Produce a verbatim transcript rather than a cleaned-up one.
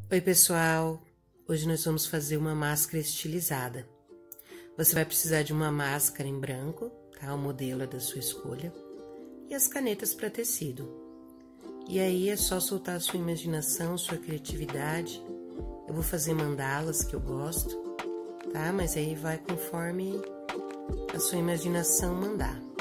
Oi pessoal, hoje nós vamos fazer uma máscara estilizada. Você vai precisar de uma máscara em branco, tá? O modelo é da sua escolha, e as canetas para tecido. E aí é só soltar a sua imaginação, sua criatividade. Eu vou fazer mandalas que eu gosto, tá? Mas aí vai conforme a sua imaginação mandar.